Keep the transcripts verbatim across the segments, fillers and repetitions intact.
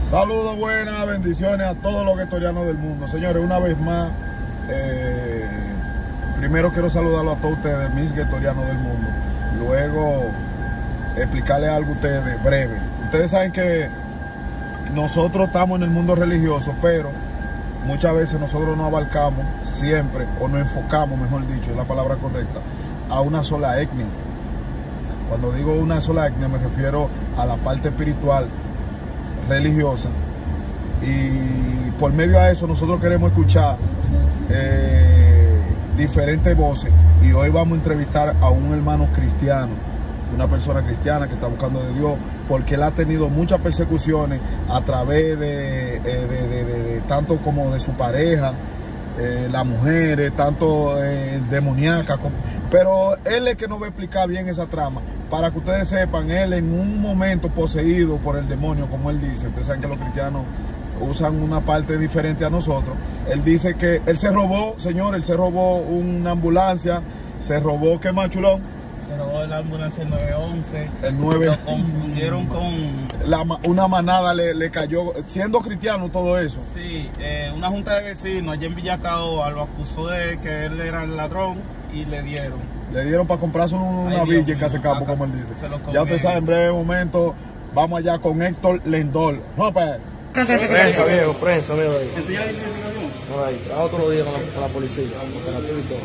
Saludos, buenas, bendiciones a todos los guetorianos del mundo. Señores, una vez más, eh, primero quiero saludarlos a todos ustedes, mis guetorianos del mundo. Luego, explicarles algo a ustedes, breve. Ustedes saben que nosotros estamos en el mundo religioso, pero muchas veces nosotros nos abarcamos siempre, o nos enfocamos, mejor dicho, es la palabra correcta, a una sola etnia. Cuando digo una sola etnia me refiero a la parte espiritual, religiosa, y por medio a eso nosotros queremos escuchar eh, diferentes voces, y hoy vamos a entrevistar a un hermano cristiano, una persona cristiana que está buscando de Dios, porque él ha tenido muchas persecuciones a través de, de, de, de, de, de tanto como de su pareja, eh, las mujeres, tanto eh, demoníacas, pero él es que nos va a explicar bien esa trama, para que ustedes sepan. Él en un momento poseído por el demonio, como él dice, ustedes saben que los cristianos usan una parte diferente a nosotros. Él dice que él se robó, señor, él se robó una ambulancia, se robó, ¿qué más, chulón? Se robó la ambulancia el nueve once. El nueve. Lo confundieron con... La, una manada le, le cayó, siendo cristiano todo eso. Sí, eh, una junta de vecinos allá en Villacaoba lo acusó de que él era el ladrón y le dieron. Le dieron para comprarse una Ay, villa en Dios mío, Casecampo, acá, como él dice. Ya usted sabe, en breve momento vamos allá con Héctor Lendol. No, pues. Prensa, viejo, prensa, viejo. No, ahí, trabajo todos los días con la, con la policía, operativo y todo.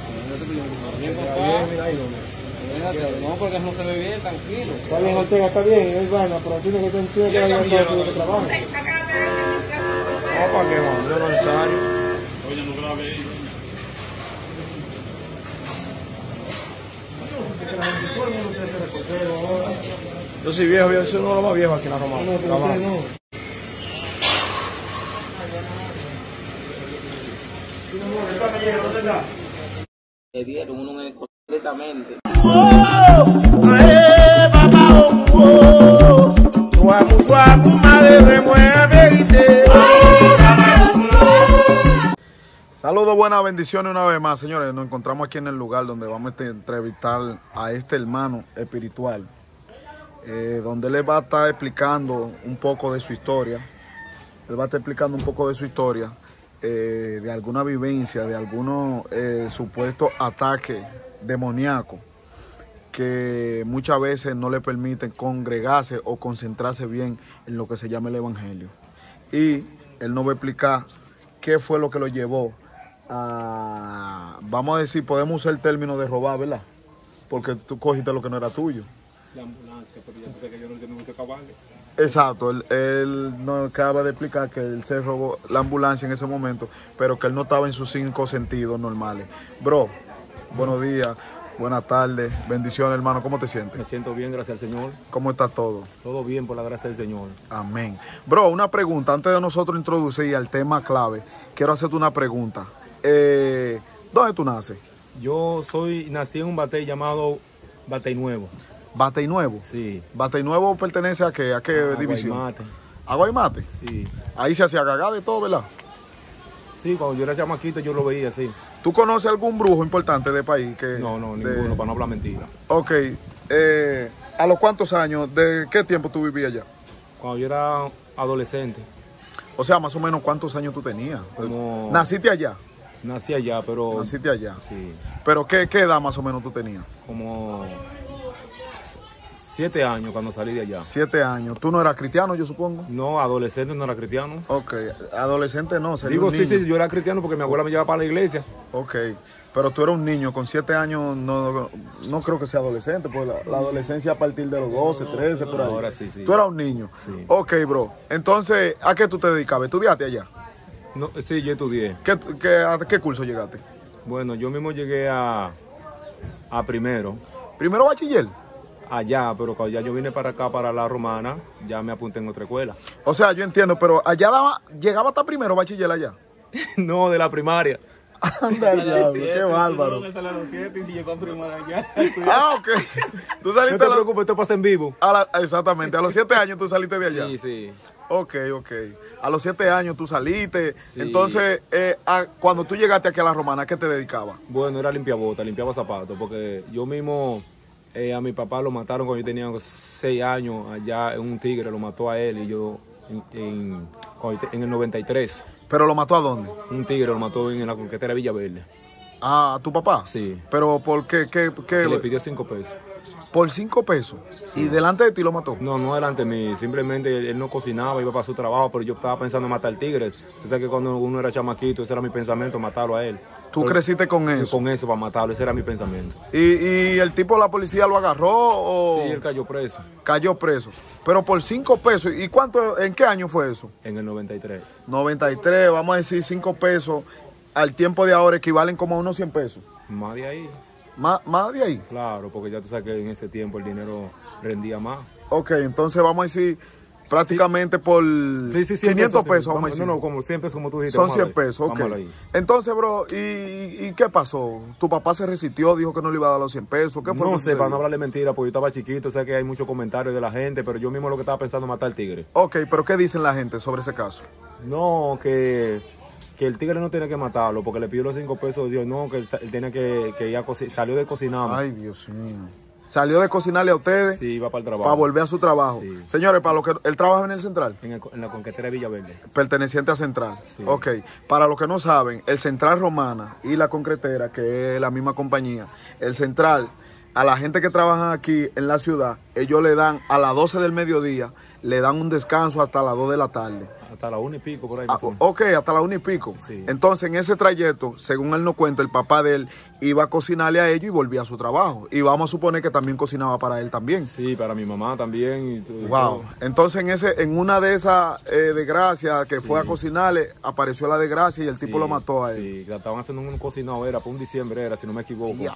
No, porque no se ve bien, tranquilo. Está bien, Ortega, está bien, es vaina, pero tiene que tener que ir a su trabajo. No, ¿para qué, man? Yo no es necesario. Oye, no grave ahí. Yo soy viejo, yo soy uno de los más viejos aquí en la Romana. No, pero usted no. Le dieron uno completamente. Saludos, buenas bendiciones una vez más, señores. Nos encontramos aquí en el lugar donde vamos a entrevistar a este hermano espiritual, eh, donde él va a estar explicando un poco de su historia. Él va a estar explicando un poco de su historia, eh, de alguna vivencia, de algunos eh, supuestos ataques demoníacos que muchas veces no le permiten congregarse o concentrarse bien en lo que se llama el evangelio. Y él nos va a explicar qué fue lo que lo llevó a, vamos a decir, podemos usar el término de robar, ¿verdad? Porque tú cogiste lo que no era tuyo. La ambulancia, pero yo pensé que yo no tenía mucho cabal. Exacto, él, él nos acaba de explicar que él se robó la ambulancia en ese momento, pero que él no estaba en sus cinco sentidos normales. Bro, buenos días, buenas tardes, bendiciones, hermano, ¿cómo te sientes? Me siento bien, gracias al Señor. ¿Cómo está todo? Todo bien por la gracia del Señor. Amén. Bro, una pregunta, antes de nosotros introducir al tema clave, quiero hacerte una pregunta. Eh, ¿Dónde tú naces? Yo soy, nací en un batey llamado Batey Nuevo. ¿Batey Nuevo? Sí. ¿Batey Nuevo pertenece a qué, a qué A división? Guaymate. ¿A Guaymate? Sí. Ahí se hacía cagada de todo, ¿verdad? Sí, cuando yo era chamaquito yo lo veía así. ¿Tú conoces algún brujo importante de país? Que, No, no, de... ninguno, para no hablar mentira. Ok. Eh, ¿A los cuántos años, de qué tiempo tú vivías allá? Cuando yo era adolescente, O sea, más o menos cuántos años tú tenías. Como- ¿Naciste allá? nací allá, pero... Naciste allá. Sí, ¿Pero qué, qué edad más o menos tú tenías? como siete años cuando salí de allá. Siete años. ¿Tú no eras cristiano, yo supongo? No, adolescente, no era cristiano. Ok. Adolescente no, sería Digo, un sí, niño. sí, yo era cristiano porque mi abuela me llevaba para la iglesia. Ok. Pero tú eras un niño, con siete años no, no creo que sea adolescente, porque la, la adolescencia a partir de los doce, trece, por ahí. Ahora sí, sí. Tú eras un niño. Sí. Ok, bro. Entonces, ¿a qué tú te dedicabas? ¿Estudiaste allá? No, sí, yo estudié. ¿Qué, qué, ¿A qué curso llegaste? Bueno, yo mismo llegué a, a primero, ¿Primero bachiller? allá, pero cuando ya yo vine para acá, para la Romana, ya me apunté en otra escuela. O sea, yo entiendo, pero allá daba, llegaba hasta primero bachiller allá. No, de la primaria. Anda, diablo, qué bárbaro. Él salió a los siete y si llegó a primera allá. Ah, ok. Tú No saliste te a la- preocupes, esto pasa en vivo. a la- exactamente, a los siete años tú saliste de allá. Sí, sí. Ok, ok. A los siete años tú saliste. Sí. Entonces, eh, a- cuando tú llegaste aquí a la Romana, ¿a qué te dedicabas? Bueno, era limpiabota, limpiaba zapatos, porque yo mismo eh, a mi papá lo mataron cuando yo tenía seis años, allá en un tigre, lo mató a él y yo en, en, en el noventa y tres. ¿Pero lo mató a dónde? Un tigre lo mató en la conquetera de Villaverde. Ah, ¿a tu papá? Sí. ¿Pero por qué? ¿Qué, qué? Que le pidió cinco pesos. ¿Por cinco pesos? Sí. ¿Y delante de ti lo mató? No, no delante de mí. Simplemente él no cocinaba, iba para su trabajo, pero yo estaba pensando en matar al tigre. Tú sabes que cuando uno era chamaquito, ese era mi pensamiento, matarlo a él. ¿Tú pero, creciste con eso? Con eso, para matarlo, ese era mi pensamiento. ¿Y, y el tipo, la policía lo agarró o...? Sí, él cayó preso. Cayó preso. Pero por cinco pesos. ¿Y cuánto, en qué año fue eso? En el noventa y tres. noventa y tres, vamos a decir cinco pesos. Al tiempo de ahora equivalen como a unos cien pesos. Más de ahí. ¿Más, más de ahí? Claro, porque ya tú sabes que en ese tiempo el dinero rendía más. Ok, entonces vamos a decir prácticamente sí. por sí, sí, quinientos pesos. Sí. Vamos a decir. No, no, como cien pesos como tú dijiste. Son cien pesos, ok. Entonces, bro, ¿y, ¿y qué pasó? ¿Tu papá se resistió, dijo que no le iba a dar los cien pesos? ¿Qué fue? No sé, para no hablarle mentira, porque yo estaba chiquito, sé que hay muchos comentarios de la gente, pero yo mismo lo que estaba pensando es matar al tigre. Ok, pero ¿qué dicen la gente sobre ese caso? No, que... que el tigre no tenía que matarlo porque le pidió los cinco pesos. Dios, no, que él, él tenía que, que ir a cocinar. Salió de cocinar. Ay, Dios mío. Salió de cocinarle a ustedes. Sí, iba para el trabajo. Para volver a su trabajo. Sí. Señores, para lo que él trabaja en el Central. En, el, en la conquetera de Villaverde. Perteneciente a Central. Sí. Ok. Para los que no saben, el Central Romana y la concretera, que es la misma compañía, el Central, a la gente que trabaja aquí en la ciudad, ellos le dan a las doce del mediodía, le dan un descanso hasta las dos de la tarde. Hasta la una y pico, por ahí. Ah, ok, hasta la una y pico. Sí. Entonces, en ese trayecto, según él nos cuenta, el papá de él iba a cocinarle a ellos y volvía a su trabajo. Y vamos a suponer que también cocinaba para él también. Sí, para mi mamá también. Y todo, wow. Y Entonces, en ese, en una de esas eh, desgracias que sí. fue a cocinarle, apareció la desgracia y el tipo sí, lo mató a él. Sí, la estaban haciendo un cocinado, era para un diciembre, era, si no me equivoco. Sí.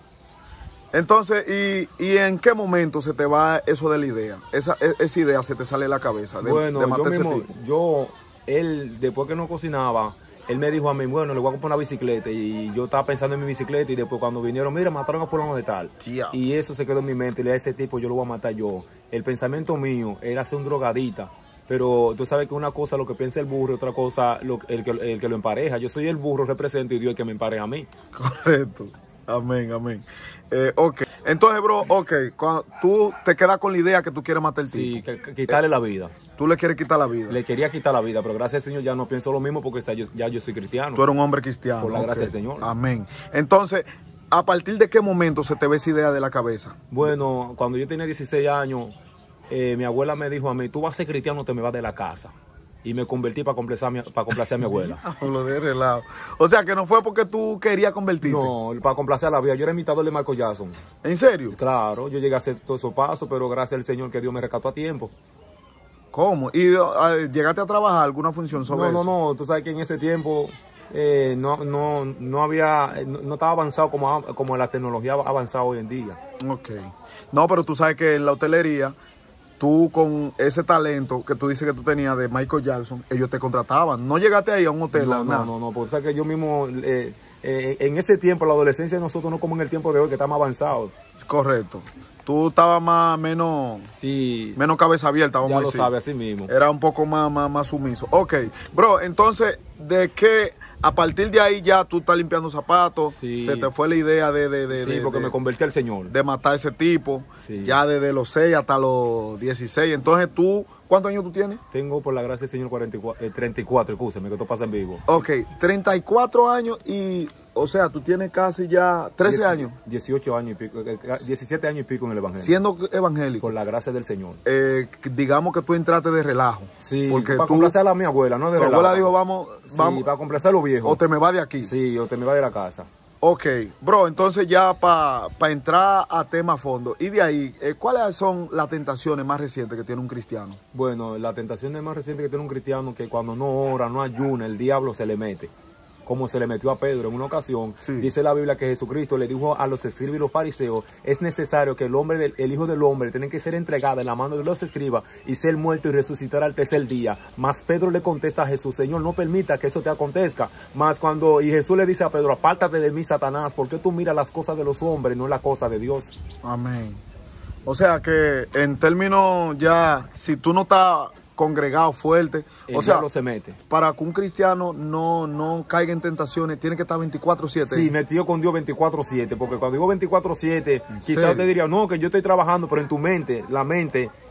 Entonces, ¿y, ¿y en qué momento se te va eso de la idea? Esa, esa idea se te sale de la cabeza. De, bueno, de matar yo mismo, ese tipo. yo, él, después que no cocinaba, él me dijo a mí, bueno, le voy a comprar una bicicleta. Y yo estaba pensando en mi bicicleta y después cuando vinieron, mira, mataron a fulano de tal. Yeah. Y eso se quedó en mi mente, y le dije a ese tipo, yo lo voy a matar yo. El pensamiento mío era ser un drogadita. Pero tú sabes que una cosa lo que piensa el burro, otra cosa lo, el, que, el que lo empareja. Yo soy el burro, represento, y Dios es el que me empareja a mí. Correcto. Amén, amén. Eh, ok. Entonces, bro, ok, cuando tú te quedas con la idea que tú quieres matar al tipo. Sí, que, que quitarle eh, la vida. Tú le quieres quitar la vida. Le quería quitar la vida, pero gracias al Señor ya no pienso lo mismo porque ya yo, ya yo soy cristiano. Tú eres un hombre cristiano. Por la okay. gracia del Señor. Amén. Entonces, ¿a partir de qué momento se te ve esa idea de la cabeza? Bueno, cuando yo tenía dieciséis años, eh, mi abuela me dijo a mí, tú vas a ser cristiano, te me vas de la casa. Y me convertí para complacer a mi, para complacer a mi abuela. Lo de relajo. O sea, que no fue porque tú querías convertirte. No, para complacer a la vida. Yo era imitador de Michael Jackson. ¿En serio? Claro, yo llegué a hacer todos esos pasos, pero gracias al Señor que Dios me rescató a tiempo. ¿Cómo? ¿Y uh, llegaste a trabajar alguna función sobre no, eso? No, no, no. Tú sabes que en ese tiempo eh, no, no, no había, no, no estaba avanzado como, como la tecnología ha avanzado hoy en día. Ok. No, pero tú sabes que en la hotelería, tú con ese talento que tú dices que tú tenías de Michael Jackson, ellos te contrataban. ¿No llegaste ahí a un hotel? No, no, no, no, porque sabes que yo mismo, eh, eh, en ese tiempo, la adolescencia de nosotros no como en el tiempo de hoy, que está más avanzado. Correcto. Tú estabas más, menos, sí, menos cabeza abierta, vamos ya a decir. Ya lo sabes, así mismo. Era un poco más, más, más sumiso. Ok, bro, entonces, ¿de qué? A partir de ahí ya tú estás limpiando zapatos, sí. Se te fue la idea de... de, de sí, de, porque de, me convertí al Señor. De matar a ese tipo, sí. Ya desde los seis hasta los dieciséis. Entonces tú, ¿cuántos años tú tienes? Tengo, por la gracia del Señor, cuarenta y cuatro, eh, treinta y cuatro, escúchame, que esto pasa en vivo. Ok, treinta y cuatro años y, o sea, tú tienes casi ya trece Diez, años. dieciocho años y pico, diecisiete años y pico en el Evangelio. Siendo evangélico. Por la gracia del Señor. Eh, digamos que tú entraste de relajo. Sí, porque para tú, complacer a mi abuela, no de relajo. Tu abuela dijo, vamos, vamos. Sí, para complacer a los viejos. O te me va de aquí. Sí, o te me va de la casa. Ok, bro, entonces ya para pa entrar a tema a fondo, y de ahí, eh, ¿cuáles son las tentaciones más recientes que tiene un cristiano? Bueno, la tentación más reciente que tiene un cristiano es que cuando no ora, no ayuna, el diablo se le mete. Como se le metió a Pedro en una ocasión, sí. Dice la Biblia que Jesucristo le dijo a los escribas y los fariseos, es necesario que el hombre, del, el hijo del hombre, tiene que ser entregado en la mano de los escribas y ser muerto y resucitar al tercer día. Mas Pedro le contesta a Jesús, Señor, no permita que eso te acontezca. Mas cuando, y Jesús le dice a Pedro, apártate de mí, Satanás, porque tú miras las cosas de los hombres, no la cosa de Dios. Amén. O sea que en términos ya, si tú no estás congregado fuerte, el o sea, se mete. Para que un cristiano no, no caiga en tentaciones, tiene que estar veinticuatro siete. Sí, metido con Dios veinticuatro siete, porque cuando digo veinticuatro siete, quizás te diría, no, que yo estoy trabajando, pero en tu mente, la mente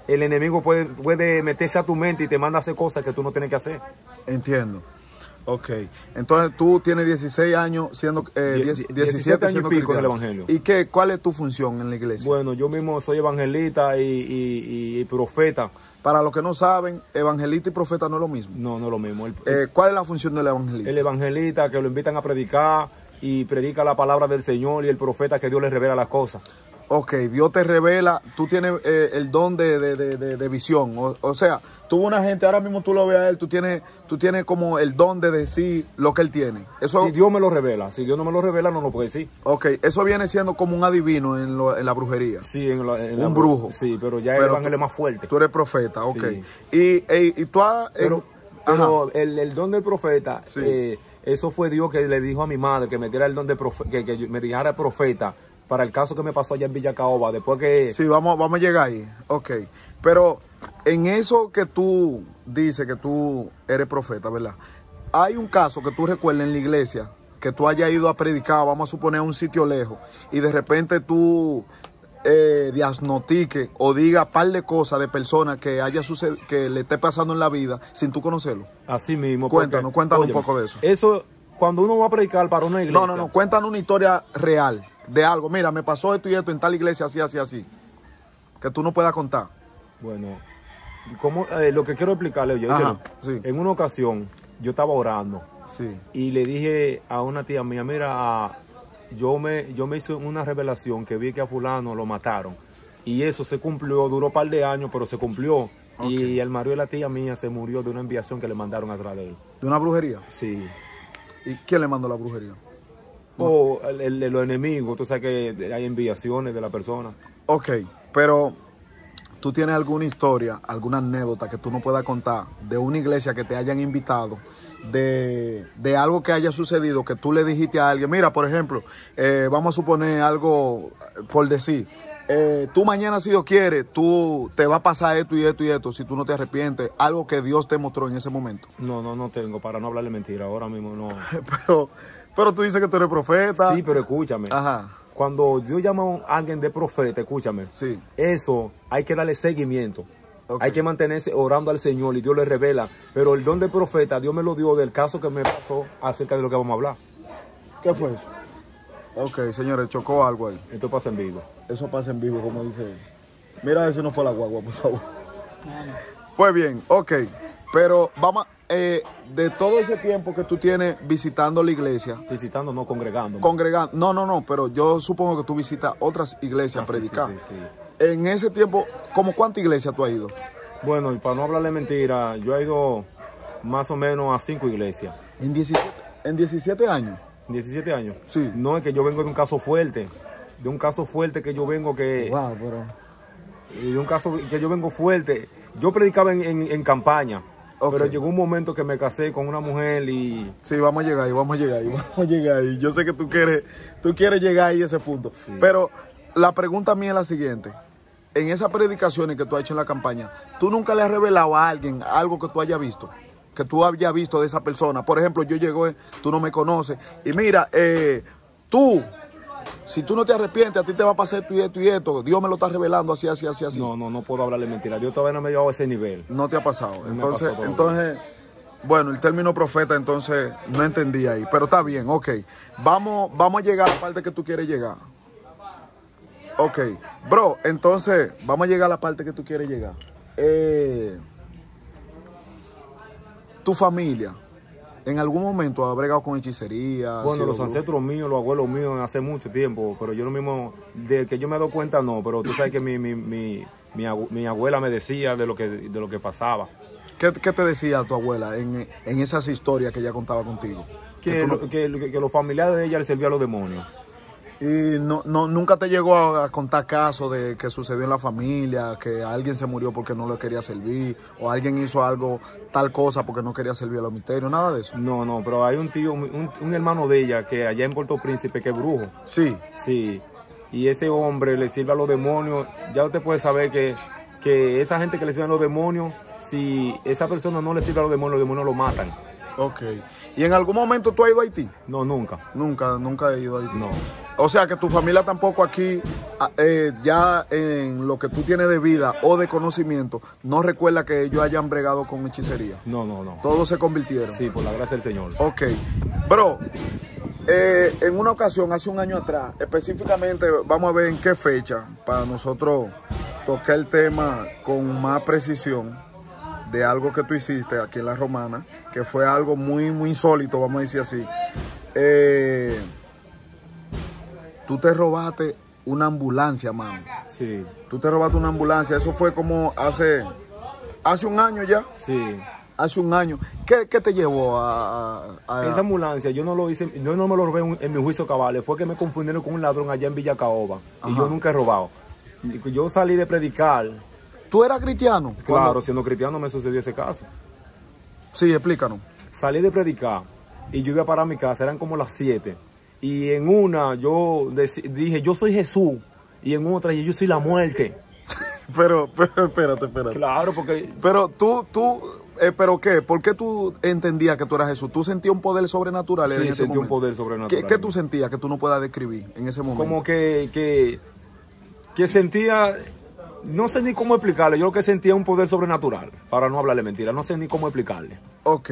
el enemigo puede, puede meterse a tu mente y te manda a hacer cosas que tú no tienes que hacer. Entiendo. Ok. Entonces tú tienes dieciséis años siendo, eh, Die- diez- die- diecisiete años siendo y pico en el cristiano. evangelio. ¿Y qué, cuál es tu función en la iglesia? Bueno, yo mismo soy evangelista y, y- y profeta. Para los que no saben, evangelista y profeta no es lo mismo. No, no es lo mismo. El, Eh, ¿Cuál es la función del evangelista? el evangelista que lo invitan a predicar y predica la palabra del Señor, y el profeta que Dios le revela las cosas. Ok, Dios te revela, tú tienes eh, el don de, de, de, de, de visión. O, o sea, tú una gente, ahora mismo tú lo ves a él, tú tienes, tú tienes como el don de decir lo que él tiene. Eso, Si Dios me lo revela, si Dios no me lo revela, no lo puede decir. ok, eso viene siendo como un adivino en, lo- en la brujería. Sí, en la- en la- Un brujo. Sí, pero ya Pero el evangelio tú- es más fuerte. Tú eres profeta, ok. Sí. Y, y, y tú has... en- Pero, ajá. pero el, el don del profeta, Sí. eh, eso fue Dios que le dijo a mi madre que me diera el don de profe- que, que yo- me dijera profeta para el caso que me pasó allá en Villa Caoba, después que... Sí, vamos, vamos a llegar ahí. Ok. Pero en eso que tú dices que tú eres profeta, ¿verdad? Hay un caso que tú recuerdas en la iglesia, que tú hayas ido a predicar, vamos a suponer, a un sitio lejos, y de repente tú eh, diagnostiques o digas par de cosas de personas que haya suced- que le esté pasando en la vida sin tú conocerlo. Así mismo. Cuéntanos, porque, cuéntanos un óyeme, poco de eso. Eso, cuando uno va a predicar para una iglesia... No, no, no, cuéntanos una historia real de algo. Mira, me pasó esto y esto en tal iglesia, así, así, así. Que tú no puedas contar. Bueno, como, eh, lo que quiero explicarle, oye, Ajá, óyelo, sí. en una ocasión yo estaba orando Sí. y le dije a una tía mía, mira, ah, yo me, yo me hice una revelación que vi que a fulano lo mataron. Y eso se cumplió, duró un par de años, pero se cumplió. Y el marido de la tía mía se murió de una enviación que le mandaron atrás de él. ¿De una brujería? Sí. ¿Y quién le mandó la brujería? O el, el de los enemigos, tú sabes que hay enviaciones de la persona. Ok, pero ¿tú tienes alguna historia, alguna anécdota que tú no puedas contar de una iglesia que te hayan invitado, de, de algo que haya sucedido, que tú le dijiste a alguien? Mira, por ejemplo, eh, vamos a suponer algo, por decir, eh, tú mañana, si Dios quiere, tú te va a pasar esto y esto y esto, si tú no te arrepientes, algo que Dios te mostró en ese momento. No, no, no tengo, para no hablarle mentira, ahora mismo no. Pero, pero tú dices que tú eres profeta. Sí, pero escúchame. Ajá, Cuando Dios llama a alguien de profeta, escúchame, sí. eso hay que darle seguimiento. Ok. Hay que mantenerse orando al Señor y Dios le revela. Pero el don de profeta, Dios me lo dio del caso que me pasó acerca de lo que vamos a hablar. ¿Qué fue eso? Ok, señores, chocó algo ahí. Esto pasa en vivo. Eso pasa en vivo, como dice él. Mira, eso no fue la guagua, por favor. Pues bien, ok. Pero vamos, eh, de todo ese tiempo que tú tienes visitando la iglesia, Visitando, no congregando. congregando, no, no, no, pero yo supongo que tú visitas otras iglesias Ah, a sí, predicar. sí, sí, sí. En ese tiempo, ¿cómo cuántas iglesias tú has ido? Bueno, y para no hablarle mentira, yo he ido más o menos a cinco iglesias. En diecisiete, en diecisiete años. diecisiete años. Sí. No, es que yo vengo de un caso fuerte. De un caso fuerte que yo vengo que... Wow, pero... Y de un caso que yo vengo fuerte. Yo predicaba en, en- en campaña, Ok. pero llegó un momento que me casé con una mujer y Sí, vamos a llegar ahí, vamos a llegar ahí, vamos a llegar ahí. Yo sé que tú quieres, tú quieres llegar ahí a ese punto. Sí. Pero la pregunta mía es la siguiente. En esas predicaciones que tú has hecho en la campaña, ¿tú nunca le has revelado a alguien algo que tú hayas visto? Que tú hayas visto de esa persona. Por ejemplo, yo llego, eh, tú no me conoces. Y mira, eh, tú, si tú no te arrepientes, a ti te va a pasar esto y esto y esto. Dios me lo está revelando así, así, así, así. no, no, no puedo hablarle mentira. Dios todavía no me ha llevado a ese nivel. No te ha pasado. me ha Entonces, pasado todo. entonces, bueno, el término profeta, entonces, no entendí ahí. Pero está bien, ok. Vamos, vamos a llegar a la parte que tú quieres llegar. Ok. Bro, entonces, vamos a llegar a la parte que tú quieres llegar. Eh, tu familia, ¿en algún momento ha bregado con hechicería? ¿Ha Bueno, sido los brujo? ancestros míos, los abuelos míos, hace mucho tiempo, pero yo no mismo, de que yo me he dado cuenta, no, pero tú sabes que mi, mi, mi, mi, abu- mi abuela me decía de lo que, de lo que pasaba. ¿Qué, qué te decía tu abuela en, en esas historias que ella contaba contigo? Que, tú no- lo- que, que- que los familiares de ella le servían a los demonios. Y no, no, nunca te llegó a, a contar casos de que sucedió en la familia, que alguien se murió porque no le quería servir, o alguien hizo algo, tal cosa porque no quería servir a los misterios, nada de eso. No, no, pero hay un tío, un, un hermano de ella que allá en Puerto Príncipe que es brujo. Sí, Sí, y ese hombre le sirve a los demonios. Ya usted puede saber que, que esa gente que le sirve a los demonios, si esa persona no le sirve a los demonios, los demonios lo matan. ok. ¿Y en algún momento tú has ido a Haití? No, nunca. Nunca, nunca he ido a Haití. No. O sea que tu familia tampoco aquí, eh, ya en lo que tú tienes de vida o de conocimiento, no recuerda que ellos hayan bregado con hechicería. No, no, no. Todos se convirtieron. Sí, por la gracia del Señor. Ok. Bro, eh, en una ocasión, hace un año atrás, específicamente, vamos a ver en qué fecha, para nosotros tocar el tema con más precisión de algo que tú hiciste aquí en La Romana, que fue algo muy, muy insólito, vamos a decir así. Eh, tú te robaste una ambulancia, mano. Sí. Tú te robaste una ambulancia. Eso fue como hace, hace un año ya. Sí. Hace un año. ¿Qué, qué te llevó a, a, a... Esa ambulancia, yo no lo hice, yo no me lo robé en, en mi juicio cabal. Fue que me confundieron con un ladrón allá en Villa Caoba. Y Ajá. yo nunca he robado. Yo salí de predicar. ¿Tú eras cristiano? Claro, Cuando... siendo cristiano me sucedió ese caso. Sí, explícanos. Salí de predicar y yo iba para mi casa, eran como las siete. Y en una yo dije, yo soy Jesús. Y en otra, yo soy la muerte. pero, pero, espérate, espérate. Claro, porque... Pero tú, tú, eh, ¿pero qué? ¿Por qué tú entendías que tú eras Jesús? ¿Tú sentías un poder sobrenatural Sí, en ese sentí momento? un poder sobrenatural. ¿Qué, qué tú sentías que tú no puedas describir en ese momento? Como que, que, que sentía... No sé ni cómo explicarle. Yo lo que sentía un poder sobrenatural. Para no hablarle mentira. No sé ni cómo explicarle. Ok.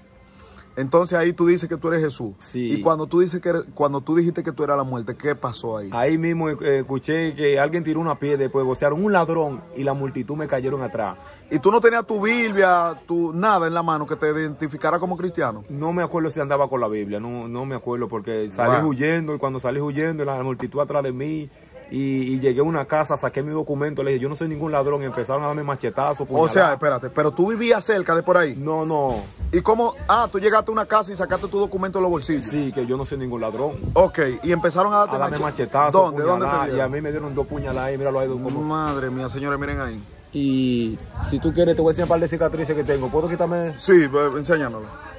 Entonces ahí tú dices que tú eres Jesús. Sí. Y cuando tú dices que eres, cuando tú dijiste que tú eras la muerte, ¿qué pasó ahí? Ahí mismo eh, escuché que alguien tiró una piedra, después vocearon un ladrón y la multitud me cayeron atrás. ¿Y tú no tenías tu Biblia, tu nada en la mano que te identificara como cristiano? No me acuerdo si andaba con la Biblia, no, no me acuerdo porque salí Wow. huyendo y cuando salí huyendo la multitud atrás de mí y, y llegué a una casa, saqué mi documento, le dije yo no soy ningún ladrón y empezaron a darme machetazos. O sea, espérate, pero tú vivías cerca de por ahí. No, no. ¿Y cómo? Ah, tú llegaste a una casa y sacaste tu documento en los bolsillos. Sí, que yo no soy ningún ladrón. Ok, y empezaron a darte A darme mache- machetazos, ¿Dónde? ¿Dónde te puñaladas, y a dieron? mí me dieron dos puñaladas y míralo ahí como... Madre mía, señores, miren ahí. Y si tú quieres te voy a enseñar un par de cicatrices que tengo. ¿Puedo quitarme? Sí, eh, enséñanoslo.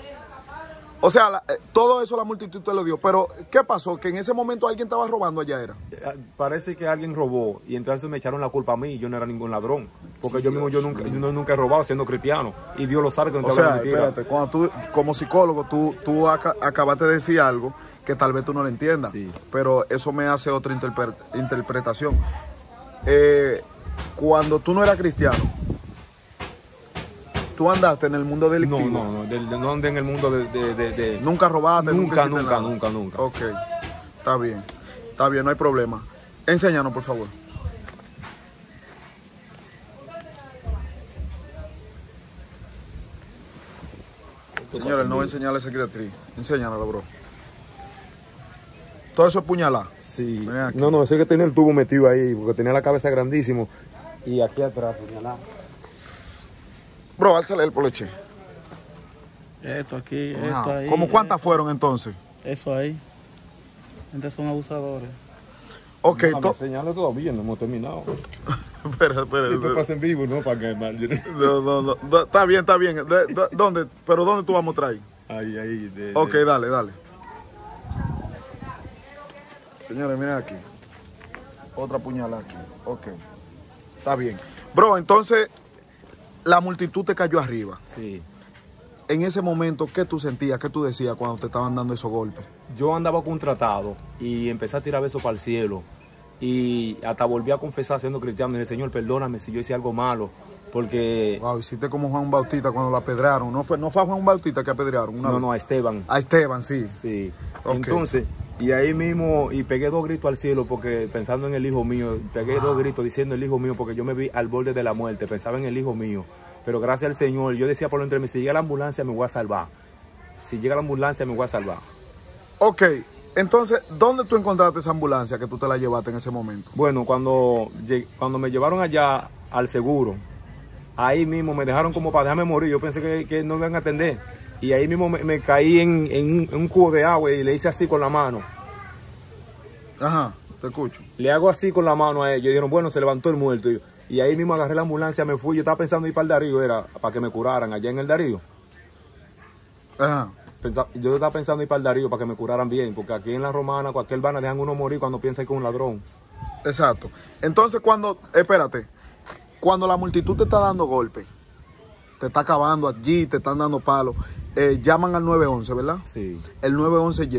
O sea, la- eh, todo eso la multitud te lo dio. Pero, ¿qué pasó? Que en ese momento alguien estaba robando allá, ¿era? Parece que alguien robó y entonces me echaron la culpa a mí. Yo no era ningún ladrón. Porque yo mismo yo nunca, yo no- nunca he robado siendo cristiano. Y Dios lo sabe que no te O hablo sea, mentira. espérate, cuando tú, como psicólogo, tú, tú aca- acabaste de decir algo que tal vez tú no lo entiendas. Sí. Pero eso me hace otra interpre- interpretación. Eh, cuando tú no eras cristiano, tú andaste en el mundo delictivo. No, no, no. ¿De, de dónde en el mundo de...? de, de, de- Nunca robaste, Nunca, hiciste nunca, nada? nunca, nunca. Ok, está bien. Está bien, no hay problema. Enséñanos, por favor. Señores, no voy a enseñarle cicatriz. Enséñanoslo, bro. Todo eso es puñalada. Sí. Ven aquí. No, no, ese que tenía el tubo metido ahí, porque tenía la cabeza grandísimo. Y aquí atrás, puñalada. Bro, álzale el poleche. Esto aquí, Ajá. esto ahí. ¿Cómo cuántas esto, fueron entonces? Eso ahí. Gente son abusadores. Ok, Déjame to- enseñarle todavía, no hemos terminado. espera, espera. Esto pasa en vivo, no para que mal. No, no, no, no, está bien, está bien. De- de- ¿Dónde? ¿Pero dónde tú vas a mostrar ahí? Ahí, ahí. De, Ok, de- dale, dale. Señores, miren aquí. Otra puñalada aquí. Ok. Está bien. Bro, entonces, la multitud te cayó arriba. Sí. En ese momento, ¿qué tú sentías? ¿Qué tú decías cuando te estaban dando esos golpes? Yo andaba contratado y empecé a tirar besos para el cielo. Y hasta volví a confesar siendo cristiano. Y dije, Señor, perdóname si yo hice algo malo. Porque... Wow, hiciste como Juan Bautista cuando lo apedrearon. No fue, no fue a Juan Bautista que apedrearon. Una No, vez. no, a Esteban. A Esteban, sí. Sí. Ok. Entonces, y ahí mismo, y pegué dos gritos al cielo porque pensando en el hijo mío, pegué dos gritos diciendo el hijo mío porque yo me vi al borde de la muerte, pensaba en el hijo mío. Pero gracias al Señor, yo decía por lo entre mí, si llega la ambulancia me voy a salvar. Si llega la ambulancia me voy a salvar. Ok, entonces, ¿dónde tú encontraste esa ambulancia que tú te la llevaste en ese momento? Bueno, cuando, lleg- cuando me llevaron allá al seguro, ahí mismo me dejaron como para dejarme morir. Yo pensé que, que no me iban a atender. Y ahí mismo me, me caí en, en un, en un cubo de agua y le hice así con la mano. Ajá, te escucho. Le hago así con la mano a ellos. Y dijeron, bueno, se levantó el muerto. Y, y ahí mismo agarré la ambulancia, me fui. Yo estaba pensando ir para el Darío, era para que me curaran allá en el Darío. Ajá. Pensa- yo estaba pensando ir para el Darío para que me curaran bien. Porque aquí en la Romana, cualquier vana dejan uno morir cuando piensan que es un ladrón. Exacto. Entonces, cuando, espérate, cuando la multitud te está dando golpes, te está acabando allí, te están dando palos, eh, llaman al nueve once, ¿verdad? Sí, El nueve once llega.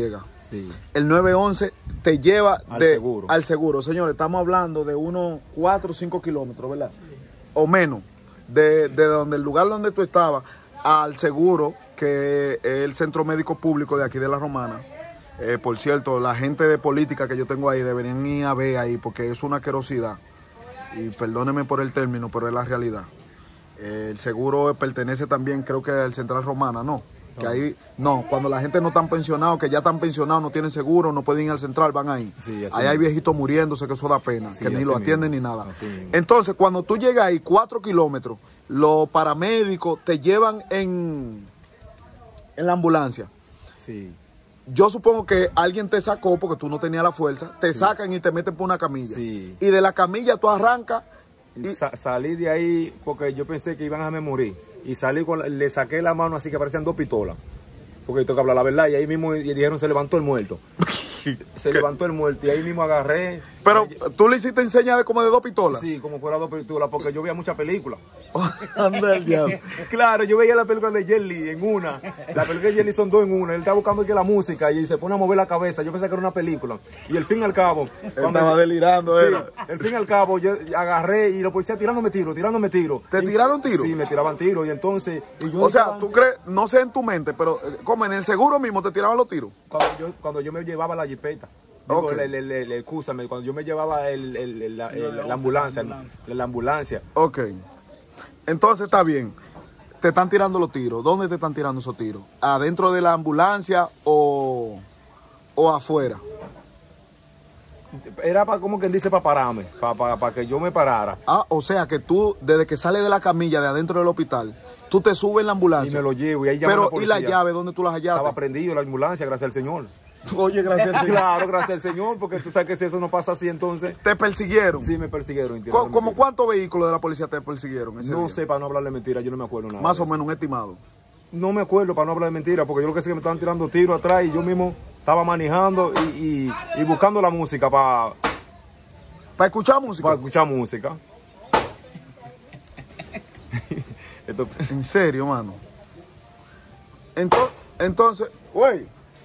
Sí. El nueve once te lleva Al de, seguro. al seguro. Señores, estamos hablando de unos cuatro o cinco kilómetros, ¿verdad? Sí. O menos, de, de donde el lugar donde tú estabas al seguro, que es el centro médico público de aquí de La Romana. Eh, por cierto, la gente de política que yo tengo ahí deberían ir a ver ahí porque es una asquerosidad. Y perdónenme por el término, pero es la realidad. Eh, el seguro pertenece también, creo que al Central Romana, ¿no? Que ahí, no, cuando la gente no están pensionados, que ya están pensionados, no tienen seguro, no pueden ir al central, van ahí. Sí, ahí hay viejitos muriéndose, que eso da pena, sí, que ni lo atienden mismo. ni nada. Así Entonces, cuando tú llegas ahí, cuatro kilómetros, los paramédicos te llevan en, en la ambulancia. Sí. Yo supongo que alguien te sacó porque tú no tenías la fuerza, te sí. sacan y te meten por una camilla. Sí. Y de la camilla tú arrancas. Y... Sa salí de ahí porque yo pensé que iban a dejarme morir. Y salí con la, le saqué la mano así que parecían dos pistolas. Porque tengo que hablar la verdad. Y ahí mismo y dijeron se levantó el muerto. Se levantó el muerto y ahí mismo agarré. Pero tú le hiciste enseñar de como de dos pistolas. Sí, como fuera dos pistolas, porque yo veía muchas películas. Anda el diablo. Claro, yo veía la película de Jelly en una. La película de Jelly son dos en una. Él estaba buscando aquí la música y se pone a mover la cabeza. Yo pensé que era una película. Y el fin y al cabo. Él estaba delirando, sí, era. El fin y al cabo, yo agarré y los policías tirándome tiro, tirándome tiro. ¿Te y, tiraron tiro? Sí, me tiraban tiro. Y entonces. Y yo o sea, estaba... tú crees, no sé en tu mente, pero como en el seguro mismo te tiraban los tiros. Cuando yo, cuando yo me llevaba la jipeta. Digo, okay. el, el, el, el, escúchame, cuando yo me llevaba el, el, el, la, el, la ambulancia, la ambulancia. La ambulancia. Ok. Entonces está bien. Te están tirando los tiros. ¿Dónde te están tirando esos tiros? ¿Adentro de la ambulancia o, o afuera? Era para, como quien dice, para pararme, para, para, para que yo me parara. Ah, o sea que tú, desde que sales de la camilla de adentro del hospital, tú te subes en la ambulancia. Y me lo llevo. Y ahí llama Pero, la policía. ¿y la llave dónde tú las hallaste? Estaba prendido la ambulancia, gracias al Señor. Oye, gracias al Señor. Claro, gracias al Señor, porque tú sabes que si eso no pasa así, entonces... ¿Te persiguieron? Sí, me persiguieron. ¿Cómo, ¿Cómo cuántos vehículos de la policía te persiguieron ese No día? sé, para no hablarle mentira, yo no me acuerdo nada. Más o menos un estimado. No me acuerdo, para no hablar de mentira, porque yo lo que sé es que me estaban tirando tiros atrás y yo mismo estaba manejando y, y, y buscando la música para... ¿Para escuchar música? Para escuchar música. Entonces... En serio, mano. Entonces, entonces, güey.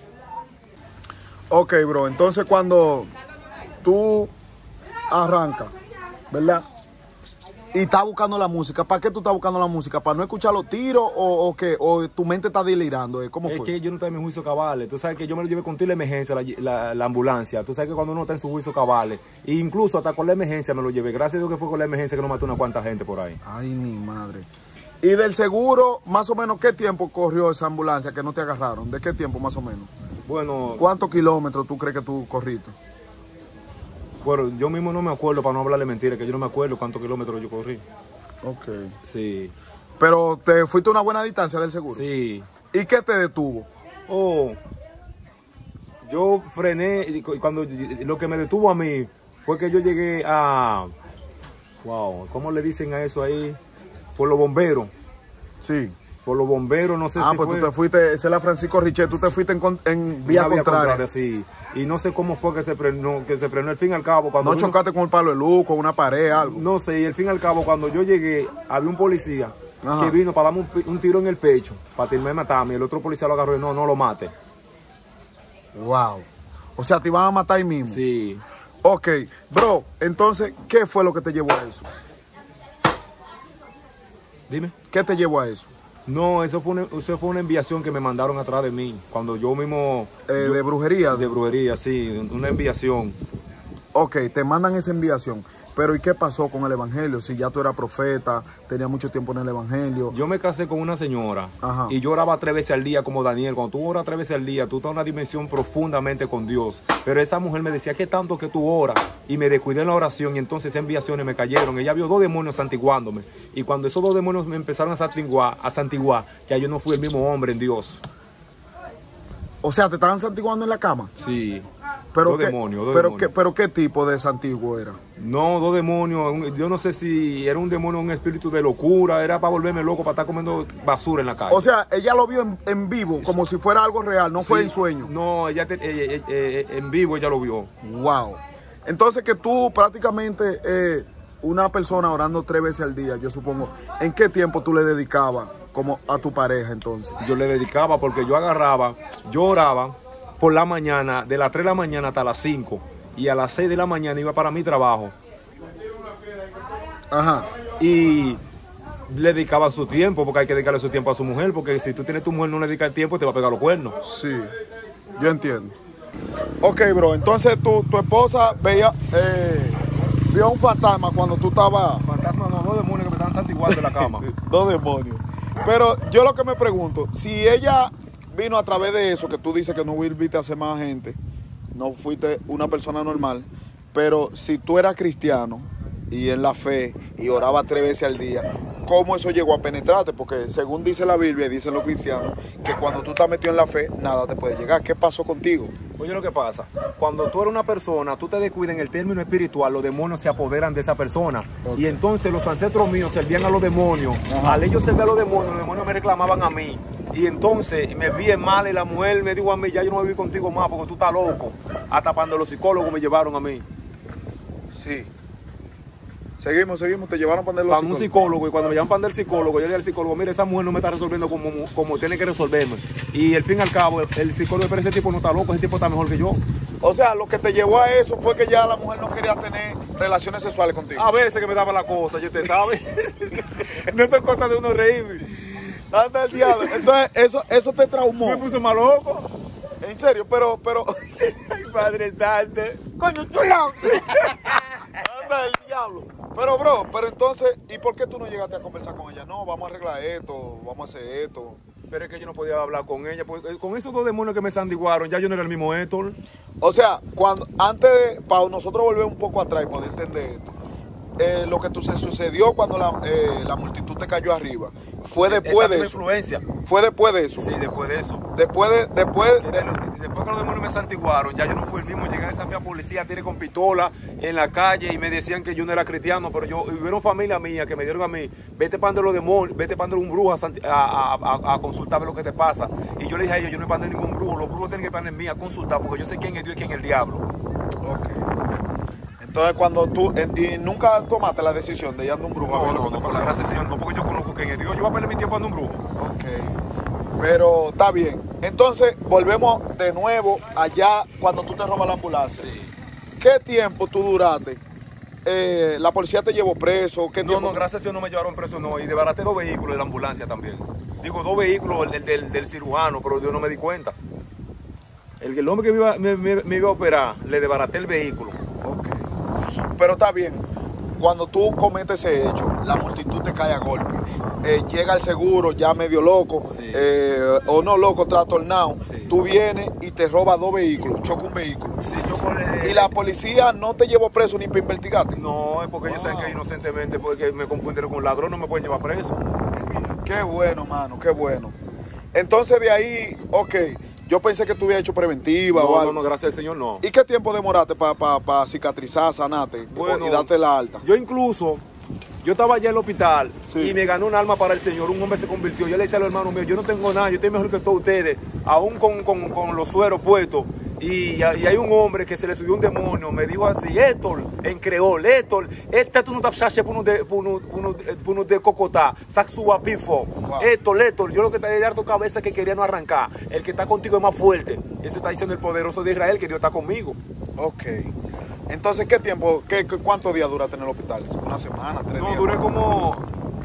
Ok, bro, entonces cuando tú arrancas, ¿verdad? Y estás buscando la música, ¿para qué tú estás buscando la música? ¿Para no escuchar los tiros o, o qué? ¿O tu mente está delirando? ¿Cómo fue? Es que yo no estaba en mi juicio cabales. Tú sabes que yo me lo llevé con la emergencia, la, la, la ambulancia. Tú sabes que cuando uno está en su juicio cabales, e incluso hasta con la emergencia me lo llevé. Gracias a Dios que fue con la emergencia que no mató una cuanta gente por ahí. Ay, mi madre. ¿Y del seguro, más o menos, qué tiempo corrió esa ambulancia que no te agarraron? ¿De qué tiempo más o menos? Bueno... ¿Cuántos kilómetros tú crees que tú corriste? Bueno, yo mismo no me acuerdo, para no hablarle mentira, que yo no me acuerdo cuántos kilómetros yo corrí. Ok. Sí. ¿Pero te fuiste a una buena distancia del seguro? Sí. ¿Y qué te detuvo? Oh, yo frené, y cuando lo que me detuvo a mí fue que yo llegué a... Wow, ¿cómo le dicen a eso ahí? Por los bomberos. Sí. Por los bomberos, no sé ah, si pues fue... tú te fuiste, esa es la Francisco Richet, tú te fuiste en, en vía, vía contraria. contraria. Sí, y no sé cómo fue que se frenó, que se frenó al fin y al cabo. Cuando ¿No chocaste con el palo de luz, con una pared, algo? No sé, y al fin y al cabo, cuando yo llegué, había un policía Ajá. que vino para darme un, un tiro en el pecho, para tirarme a matarme, y el otro policía lo agarró y no, no lo mate. Wow. O sea, te iban a matar ahí mismo. Sí. Ok, bro, entonces, ¿qué fue lo que te llevó a eso? Dime. ¿Qué te llevó a eso? No, eso fue, una, eso fue una enviación que me mandaron atrás de mí. Cuando yo mismo... Eh, yo, ¿De brujería? De brujería, sí. Una enviación. Ok, te mandan esa enviación. Pero ¿y qué pasó con el evangelio? Si ya tú eras profeta, tenías mucho tiempo en el evangelio. Yo me casé con una señora. Ajá. Y yo oraba tres veces al día como Daniel. Cuando tú oras tres veces al día, tú estás en una dimensión profundamente con Dios. Pero esa mujer me decía, ¿qué tanto que tú oras? Y me descuidé en la oración y entonces esas enviaciones me cayeron. Ella vio dos demonios santiguándome. Y cuando esos dos demonios me empezaron a santiguar, a santiguar, ya yo no fui el mismo hombre en Dios. O sea, ¿te estaban santiguando en la cama? Sí. Pero dos qué, demonios, dos pero demonios. Qué, pero ¿qué tipo de santiguo era? No, dos demonios. Yo no sé si era un demonio, un espíritu de locura. Era para volverme loco, para estar comiendo basura en la calle. O sea, ella lo vio en, en vivo, como si fuera algo real, no sí, fue en sueño. No, ella, te, ella, ella, ella en vivo ella lo vio. Wow. Entonces que tú prácticamente, eh, una persona orando tres veces al día, yo supongo, ¿en qué tiempo tú le dedicabas como a tu pareja entonces? Yo le dedicaba porque yo agarraba, yo oraba por la mañana, de las tres de la mañana hasta las cinco. Y a las seis de la mañana iba para mi trabajo. Ajá. Y le dedicaba su tiempo, porque hay que dedicarle su tiempo a su mujer, porque si tú tienes tu mujer no le dedicas el tiempo, te va a pegar los cuernos. Sí, yo entiendo. Ok, bro, entonces tu, tu esposa veía, eh, vio un fantasma cuando tú estabas... Fantasma no, dos demonios que me estaban santiguando en la cama. Dos demonios. Pero yo lo que me pregunto, si ella vino a través de eso, que tú dices que no volviste a hacer más gente, no fuiste una persona normal, pero si tú eras cristiano y en la fe y oraba tres veces al día, ¿cómo eso llegó a penetrarte? Porque según dice la Biblia y dicen los cristianos, que cuando tú estás metido en la fe, nada te puede llegar. ¿Qué pasó contigo? Oye, lo que pasa, cuando tú eres una persona, tú te descuidas en el término espiritual, los demonios se apoderan de esa persona. Okay. Y entonces los ancestros míos servían a los demonios. Ajá. Al ellos servir a los demonios, los demonios me reclamaban a mí. Y entonces me vi mal y la mujer me dijo a mí, ya yo no voy a vivir contigo más porque tú estás loco. Hasta cuando los psicólogos me llevaron a mí. Sí. Seguimos, seguimos, te llevaron para el psicólogo. un psicólogo, y cuando me llaman para el psicólogo, yo le dije al psicólogo, mire, esa mujer no me está resolviendo como, como tiene que resolverme. Y al fin y al cabo, el, el psicólogo, pero ese tipo no está loco, ese tipo está mejor que yo. O sea, lo que te llevó a eso fue que ya la mujer no quería tener relaciones sexuales contigo. A veces que me daba la cosa, ya usted sabe. No son cosas de uno reír. Anda el diablo. Entonces, eso, eso te traumó. Me puso más loco. En serio, pero, pero... Ay, Padre Santo. Coño, tú loco. Anda el diablo. Pero, bro, pero entonces, ¿y por qué tú no llegaste a conversar con ella? No, vamos a arreglar esto, vamos a hacer esto. Pero es que yo no podía hablar con ella, porque con esos dos demonios que me sandiguaron, ya yo no era el mismo Héctor. O sea, cuando, antes de, para nosotros volver un poco atrás y poder entender esto, eh, lo que tú se sucedió cuando la, eh, la multitud te cayó arriba, fue después de eso. Influencia. Fue después de eso. Sí, después de eso. Después de, después de, de, de, después que los demonios me santiguaron, ya yo no fui el mismo. Llegué a esa misma policía, tiré con pistola en la calle y me decían que yo no era cristiano, pero yo, hubieron familia mía que me dieron a mí, vete para los demonios, vete para un brujo a, a, a, a consultar lo que te pasa. Y yo le dije a ellos, yo no he para ningún brujo, los brujos tienen que para en mí a consultar, porque yo sé quién es Dios y quién es el diablo. Ok. Entonces, cuando tú, y nunca tomaste la decisión de ir a un brujo. No, no, no, por la gracia del Señor, no, porque yo conozco quién es Dios, yo voy a perder mi tiempo a un brujo. Ok, pero está bien. Entonces, volvemos de nuevo allá cuando tú te robas la ambulancia. Sí. ¿Qué tiempo tú duraste? Eh, ¿La policía te llevó preso? ¿Qué no, tiempo? no, gracias a Dios no me llevaron preso, no, y desbaraté dos vehículos de la ambulancia también. Digo, dos vehículos del, del, del cirujano, pero yo no me di cuenta. El, el hombre que me iba, me, me, me iba a operar, le desbaraté el vehículo. Ok. Pero está bien, cuando tú cometes ese hecho, la multitud te cae a golpe. Eh, llega el seguro ya medio loco, sí. eh, o no loco, trastornado. Sí. Tú vienes y te robas dos vehículos, choca un vehículo. Sí, choco el, y la policía no te llevó preso ni para investigarte. No, es porque wow. ellos saben que inocentemente, porque me confundieron con un ladrón, no me pueden llevar preso. Qué bueno, mano, qué bueno. Entonces de ahí, ok. Yo pensé que tú hubieras hecho preventiva no, o algo. No, no, gracias al Señor, no. ¿Y qué tiempo demoraste para pa, pa cicatrizar, sanarte bueno, y darte la alta? Yo incluso, yo estaba allá en el hospital sí. y me ganó un alma para el Señor. Un hombre se convirtió. Yo le decía a los hermanos míos, yo no tengo nada, yo estoy mejor que todos ustedes, aún con, con, con los sueros puestos. Y, y hay un hombre que se le subió un demonio, me dijo así, Héctor, en creol, Héctor, este tú no te apsaste por uno de, por uno, por uno, por uno de Cocotá, Saxua Pifo, Héctor, Héctor, yo lo que te voy a dar tu cabeza es que quería no arrancar, el que está contigo es más fuerte, eso está diciendo el poderoso de Israel, que Dios está conmigo. Ok, entonces, ¿qué tiempo, qué, cuántos días duraste en el hospital? ¿Una semana, tres no, días? No, duré como,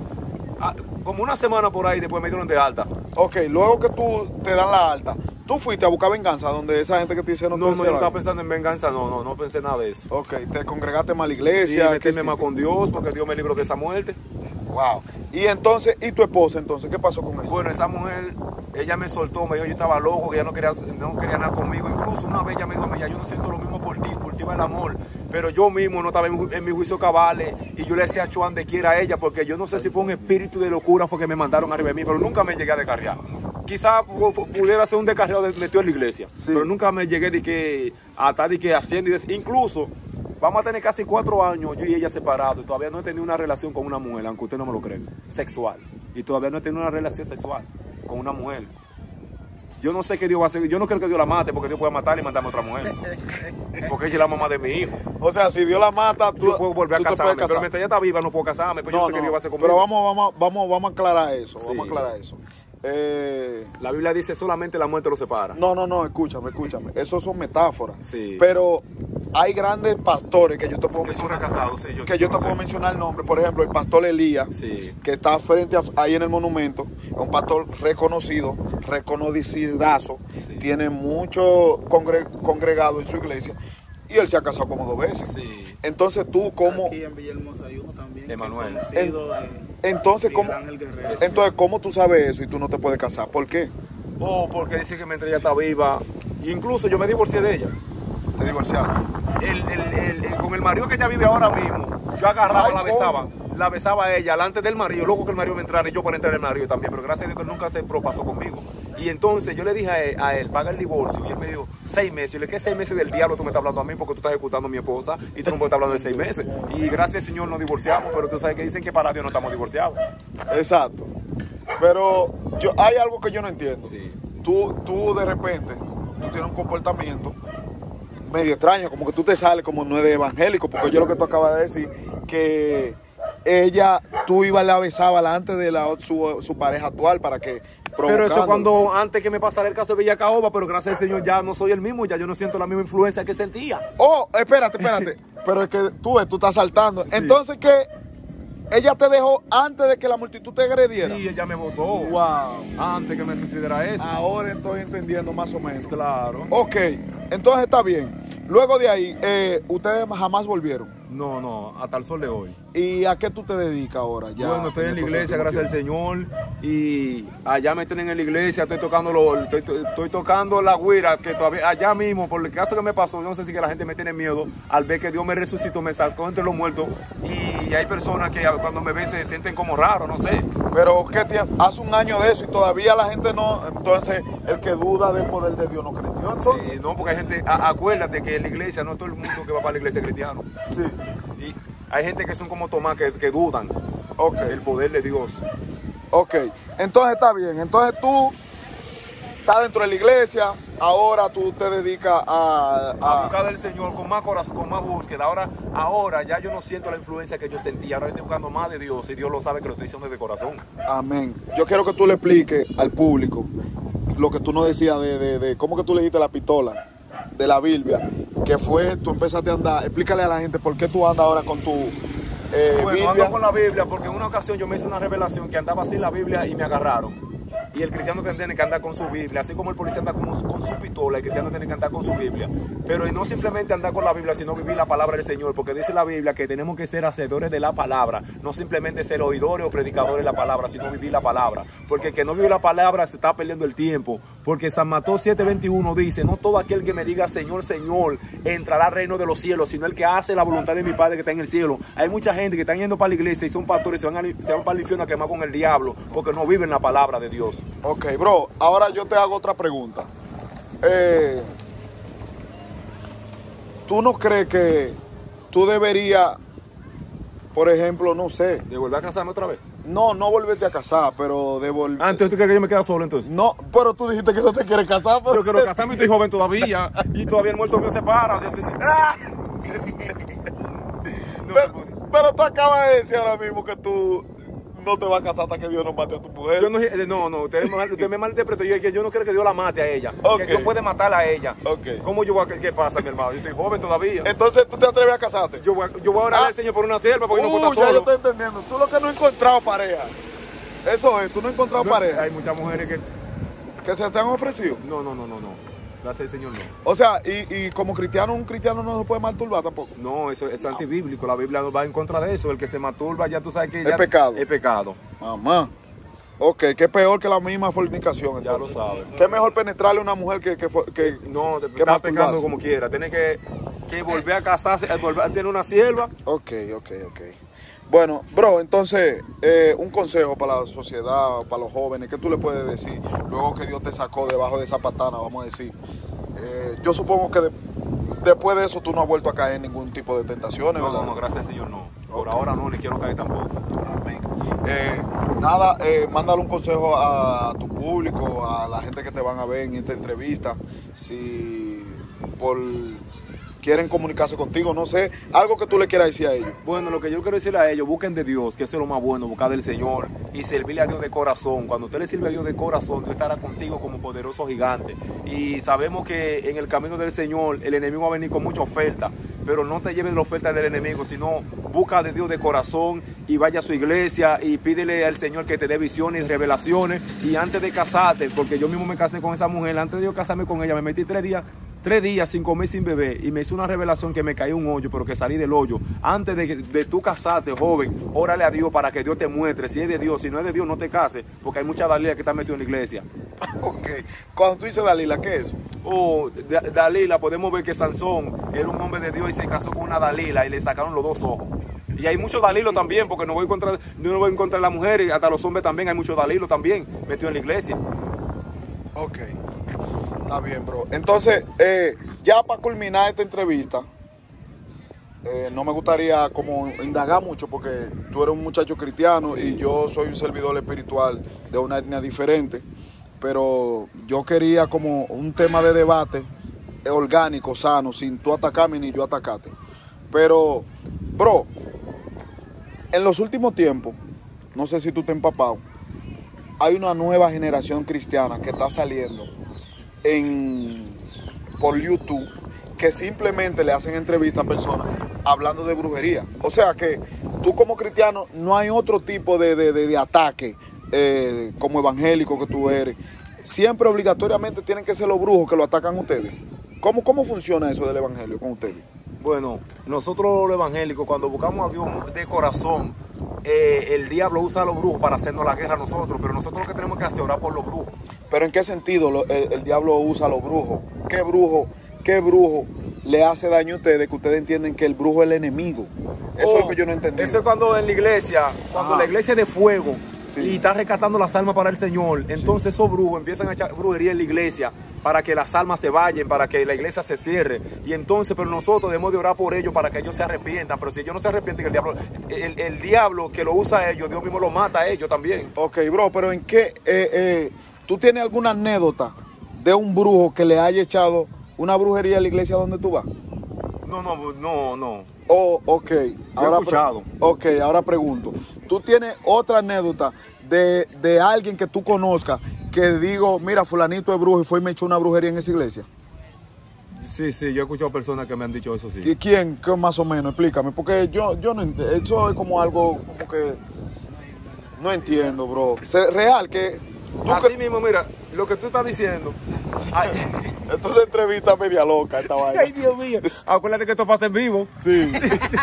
como una semana por ahí, después me dieron de alta. Ok, luego que tú te dan la alta, ¿tú fuiste a buscar venganza donde esa gente que te dice no te No, no, yo no estaba pensando en venganza, no, no, no pensé nada de eso. Ok, ¿te congregaste más a la iglesia? Sí, meterme más con Dios, porque Dios me libró de esa muerte. Wow. Y entonces, ¿y tu esposa entonces? ¿Qué pasó con ella? Bueno, esa mujer, ella me soltó, me dijo yo estaba loco, que ella no quería, no quería nada conmigo. Incluso una vez ella me dijo, ya yo no siento lo mismo por ti, cultiva el amor. Pero yo mismo no estaba en, en mi juicio cabales y yo le decía a donde quiera a ella, porque yo no sé si fue un espíritu de locura fue que me mandaron arriba de mí, pero nunca me llegué a descarriar. Quizás pudiera ser un descarriado de, metido en la iglesia, sí. Pero nunca me llegué de que a estar de que haciendo y des... incluso vamos a tener casi cuatro años yo y ella separados y todavía no he tenido una relación con una mujer, aunque usted no me lo cree, sexual. Y todavía no he tenido una relación sexual con una mujer. Yo no sé qué Dios va a hacer, yo no creo que Dios la mate porque Dios puede matarla y mandarme a otra mujer. Porque ella es la mamá de mi hijo. O sea, si Dios la mata, tú, yo puedo volver a casarme, casar. Pero mientras ella está viva no puedo casarme, pero no, yo no sé no, qué Dios va a hacer conmigo. Pero vamos, vamos, vamos, vamos a aclarar eso, sí. vamos a aclarar eso. Eh, La Biblia dice solamente la muerte los separa. no, no, no, escúchame, escúchame. Eso son metáforas. Sí. Pero hay grandes pastores que yo te puedo Que son mencionar. fracasados, sí, yo que sí yo te conozco. puedo mencionar el nombre. Por ejemplo, el pastor Elías, Sí. que está frente a, ahí en el monumento. Es un pastor reconocido, reconocidazo. Sí. Tiene mucho congre, congregado en su iglesia. Y él se ha casado como dos veces. Sí. Entonces tú, ¿cómo? Aquí en Villahermosa hay uno también. que es Emanuel. conocido, eh, Entonces, ¿cómo? Miguel Ángel Guerrero. Entonces, ¿cómo tú sabes eso y tú no te puedes casar? ¿Por qué? Oh, porque dice que mientras ella está viva, incluso yo me divorcié de ella. Te divorciaste. El, el, el, el- con el marido que ella vive ahora mismo, yo agarraba, Ay, la ¿cómo? besaba, la besaba a ella, delante del marido, luego que el marido me entrara y yo para entrar el marido también, pero gracias a Dios que nunca se propasó conmigo. Y entonces yo le dije a él, a él, paga el divorcio, y él me dijo, seis meses. Yo le dije, ¿qué seis meses del diablo tú me estás hablando a mí? Porque tú estás ejecutando a mi esposa y tú no me estás hablando de seis meses. Y gracias al Señor nos divorciamos, pero tú sabes que dicen que para Dios no estamos divorciados. Exacto. Pero yo, hay algo que yo no entiendo. Sí. Tú, tú de repente, tú tienes un comportamiento medio extraño, como que tú te sales como no es de evangélico, porque yo lo que tú acabas de decir, que ella, tú ibas y la besabas antes de la, su, su pareja actual para que Pero eso provocándolo. cuando, antes que me pasara el caso de Villa Caoba, pero gracias al Señor ya no soy el mismo, ya yo no siento la misma influencia que sentía. Oh, espérate, espérate. Pero es que tú ves, tú estás saltando. Entonces, que ella te dejó antes de que la multitud te agrediera. Sí, ella me votó. Wow. Antes que me sucediera eso. Ahora estoy entendiendo más o menos. Claro. Ok, entonces está bien. Luego de ahí, eh, ustedes jamás volvieron. No, no, hasta el sol de hoy. ¿Y a qué tú te dedicas ahora? Ya, Bueno, estoy en la estos iglesia, últimos gracias al tiempos. Señor. Y allá me tienen en la iglesia, estoy tocando lo, estoy, estoy tocando la guira, que todavía, allá mismo, por el caso que me pasó, yo no sé si que la gente me tiene miedo al ver que Dios me resucitó, me sacó entre los muertos. Y hay personas que cuando me ven se sienten como raros, no sé. Pero ¿qué tiempo? Hace un año de eso y todavía la gente no. Entonces, el que duda del poder de Dios no cree en Dios. Entonces, Sí, no, porque hay gente, a- acuérdate que en la iglesia no todo el mundo que va para la iglesia es cristiano. sí. Y hay gente que son como Tomás, que, que dudan Ok, del poder de Dios. ok. Entonces está bien. Entonces tú estás dentro de la iglesia. Ahora tú te dedicas a. A a- buscar del Señor con más corazón, con más búsqueda. Ahora, ahora ya yo no siento la influencia que yo sentía. Ahora estoy buscando más de Dios y Dios lo sabe que lo estoy diciendo de corazón. Amén. Yo quiero que tú le expliques al público lo que tú nos decías de, de, de cómo que tú le dijiste la pistola de la Biblia, que fue, tú empezaste a andar, explícale a la gente por qué tú andas ahora con tu eh, Bueno, Biblia. ando con la Biblia porque en una ocasión yo me hice una revelación que andaba sin la Biblia y me agarraron. Y el cristiano tiene que andar con su Biblia, así como el policía anda con, con su pistola, el cristiano tiene que andar con su Biblia. Pero y no simplemente andar con la Biblia, sino vivir la palabra del Señor, porque dice la Biblia que tenemos que ser hacedores de la palabra, no simplemente ser oidores o predicadores de la palabra, sino vivir la palabra. Porque el que no vive la palabra se está perdiendo el tiempo. Porque San Mateo siete veintiuno dice, no todo aquel que me diga Señor, Señor, entrará al reino de los cielos, sino el que hace la voluntad de mi Padre que está en el cielo. Hay mucha gente que están yendo para la iglesia y son pastores y se van, a, se van para el infierno a quemar con el diablo, porque no viven la palabra de Dios. Ok, bro, ahora yo te hago otra pregunta. Eh, ¿Tú no crees que tú deberías, por ejemplo, no sé, ¿De volver a casarme otra vez? no, no volverte a casar, pero de volver... Ah, entonces tú crees que yo me quedo solo entonces. No, pero tú dijiste que no te quieres casar, pero... Yo quiero casarme, estoy joven todavía y todavía el muerto me separa. No se Pero, puede. pero tú acabas de decir ahora mismo que tú no te vas a casar hasta que Dios no mate a tu mujer. Yo no, no, no, usted, me- usted me malinterpretó. Yo, yo no quiero que Dios la mate a ella. Ok. Que Dios puede matarla a ella. Ok. ¿Cómo yo voy a, qué, qué pasa, mi hermano? Yo estoy joven todavía. Entonces tú te atreves a casarte. Yo voy a, yo voy a orar Ah. al Señor por una sierva porque no puedo Uh, estar ya yo solo. estoy entendiendo. Tú lo que no has encontrado pareja. Eso es, tú no has encontrado pareja. Hay muchas mujeres que... Que se te han ofrecido. No, no, no, no, no. Gracias al Señor, no. O sea, y, y como cristiano, un cristiano no se puede masturbar tampoco. No, eso, eso es antibíblico. La Biblia va en contra de eso. El que se masturba, ya tú sabes que... Es ya- pecado. Es pecado. Mamá. Ok, que es peor que la misma fornicación. Ya lo Entonces. sabes. ¿Qué es mejor penetrarle a una mujer que... que, fo- que No, te- que está masturbarse? pecando como quiera. Tiene que, que volver a casarse, eh, volver a tener una sierva. Ok, ok, ok. Bueno, bro, entonces, eh, un consejo para la sociedad, para los jóvenes, ¿qué tú le puedes decir? Luego que Dios te sacó debajo de esa patana, vamos a decir. Eh, yo supongo que de- después de eso tú no has vuelto a caer en ningún tipo de tentaciones, No, ¿verdad? no, no, gracias al Señor, no. Por Ok. ahora no, ni quiero caer tampoco. Amén. Eh, nada, eh, mándale un consejo a tu público, a la gente que te van a ver en esta entrevista. Si por quieren comunicarse contigo, no sé, algo que tú le quieras decir a ellos. Bueno, lo que yo quiero decirle a ellos, busquen de Dios, que eso es lo más bueno, buscar del Señor y servirle a Dios de corazón. Cuando usted le sirve a Dios de corazón, Dios estará contigo como poderoso gigante. Y sabemos que en el camino del Señor el enemigo va a venir con mucha oferta, pero no te lleves la oferta del enemigo, sino busca de Dios de corazón y vaya a su iglesia y pídele al Señor que te dé visiones y revelaciones. Y antes de casarte, porque yo mismo me casé con esa mujer, antes de yo casarme con ella, me metí tres días Tres días sin comer, sin beber, y me hizo una revelación que me caí un hoyo, pero que salí del hoyo. Antes de, de tú casarte, joven, órale a Dios para que Dios te muestre si es de Dios. Si no es de Dios, no te cases, porque hay muchas Dalila que están metidas en la iglesia. Ok. Cuando tú dices Dalila, ¿qué es? Oh, Dalila, podemos ver que Sansón era un hombre de Dios y se casó con una Dalila y le sacaron los dos ojos. Y hay muchos Dalilos también, porque no voy a encontrar, no voy a encontrar las mujeres, hasta los hombres también, hay muchos Dalilos también metidos en la iglesia. Ok. Está bien, bro. Entonces, eh, ya para culminar esta entrevista, eh, no me gustaría como indagar mucho porque tú eres un muchacho cristiano y yo soy un servidor espiritual de una etnia diferente, pero yo quería como un tema de debate orgánico, sano, sin tú atacarme ni yo atacarte. Pero, bro, en los últimos tiempos, no sé si tú te has empapado, hay una nueva generación cristiana que está saliendo en, por YouTube, que simplemente le hacen entrevistas a personas hablando de brujería. O sea que tú como cristiano no hay otro tipo de, de, de, de ataque eh, como evangélico que tú eres. Siempre obligatoriamente tienen que ser los brujos que lo atacan a ustedes. ¿Cómo, cómo funciona eso del evangelio con ustedes? Bueno, nosotros los evangélicos, cuando buscamos a Dios de corazón, eh, el diablo usa a los brujos para hacernos la guerra a nosotros, pero nosotros lo que tenemos que hacer es orar por los brujos. ¿Pero en qué sentido lo, el, el diablo usa a los brujos? ¿Qué brujo, qué brujo le hace daño a ustedes que ustedes entienden que el brujo es el enemigo? Eso oh, es lo que yo no entendí. Eso es cuando en la iglesia, cuando Ajá. la iglesia es de fuego, sí, y está rescatando las almas para el Señor, entonces sí, esos brujos empiezan a echar brujería en la iglesia para que las almas se vayan, para que la iglesia se cierre. Y entonces, pero nosotros debemos de orar por ellos para que ellos se arrepientan. Pero si ellos no se arrepienten, el diablo, el, el diablo que lo usa a ellos, Dios mismo lo mata a ellos también. Ok, bro, pero ¿en qué? Eh, eh, ¿Tú tienes alguna anécdota de un brujo que le haya echado una brujería a la iglesia donde tú vas? No, no, no, no. Oh, ok. Ahora, he escuchado. Ok, ahora pregunto. ¿Tú tienes otra anécdota de, de alguien que tú conozcas que digo, mira, fulanito es brujo y fue y me echó una brujería en esa iglesia? Sí, sí, yo he escuchado personas que me han dicho eso, sí. ¿Y quién? ¿Qué más o menos? Explícame, porque yo, yo no entiendo. Eso es como algo como que no entiendo, bro. Real, que... Así que... mismo, mira, lo que tú estás diciendo. Ay, esto es una entrevista media loca, esta vaina. Ay, Dios mío. Acuérdate que esto pasa en vivo. Sí.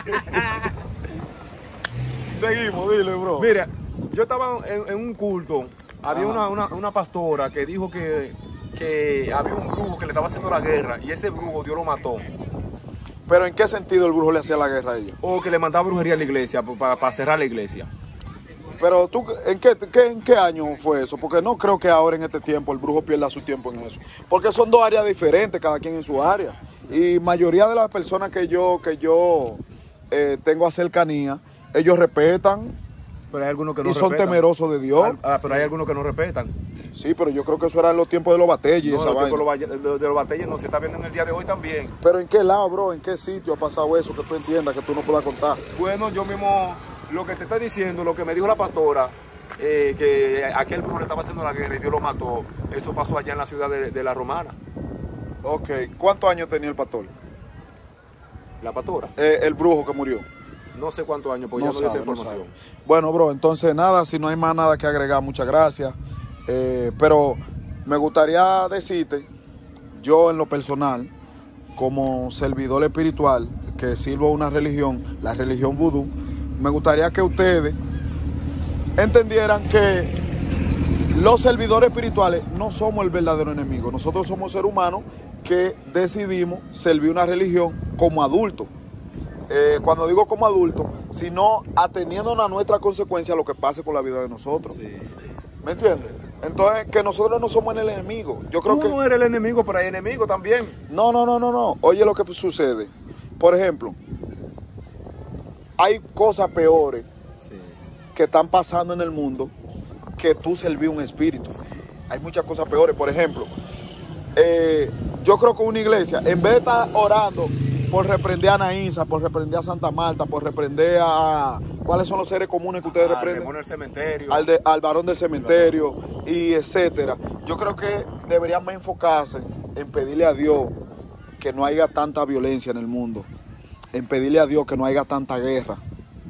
Seguimos, dile, bro. Mira, yo estaba en, en un culto. Había una, una, una pastora que dijo que, que había un brujo que le estaba haciendo la guerra y ese brujo Dios lo mató. ¿Pero en qué sentido el brujo le hacía la guerra a ella? O que le mandaba brujería a la iglesia, para, para cerrar la iglesia. Pero tú, ¿en qué, qué, ¿en qué año fue eso? Porque no creo que ahora en este tiempo el brujo pierda su tiempo en eso. Porque son dos áreas diferentes, cada quien en su área. Y mayoría de las personas que yo, que yo eh, tengo a cercanía, ellos respetan. Pero hay algunos que no y son respetan. Temerosos de Dios. Ah, pero hay algunos que no respetan. Sí, pero yo creo que eso era en los tiempos de los batalles. No, esa los tiempos de los, de los batalles no se está viendo en el día de hoy también. Pero ¿en qué lado, bro? ¿En qué sitio ha pasado eso que tú entiendas, que tú no puedas contar? Bueno, yo mismo, lo que te estoy diciendo, lo que me dijo la pastora, eh, que aquel brujo le estaba haciendo la guerra y Dios lo mató, eso pasó allá en la ciudad de, de La Romana. Ok, ¿cuántos años tenía el pastor? La pastora. Eh, el brujo que murió. No sé cuántos años, porque no ya no dice información. No bueno, bro, entonces nada, si no hay más nada que agregar, muchas gracias. Eh, pero me gustaría decirte, yo en lo personal, como servidor espiritual, que sirvo a una religión, la religión vudú, me gustaría que ustedes entendieran que los servidores espirituales no somos el verdadero enemigo. Nosotros somos seres humanos que decidimos servir una religión como adultos. Eh, cuando digo como adultos, sino ateniéndonos a nuestra consecuencia a lo que pase con la vida de nosotros. Sí, sí. ¿Me entiendes? Entonces, que nosotros no somos el enemigo. Yo creo Tú que no eres el enemigo, pero hay enemigos también. No, no, no, no, no. Oye lo que sucede. Por ejemplo, hay cosas peores sí. que están pasando en el mundo que tú servir un espíritu. Hay muchas cosas peores. Por ejemplo, eh, yo creo que una iglesia, en vez de estar orando por reprender a Anaísa, por reprender a Santa Marta, por reprender a... ¿Cuáles son los seres comunes que ustedes Al reprenden? demonio del cementerio. Al, de, al varón del cementerio y etcétera. Yo creo que deberían más enfocarse en pedirle a Dios que no haya tanta violencia en el mundo, en pedirle a Dios que no haya tanta guerra.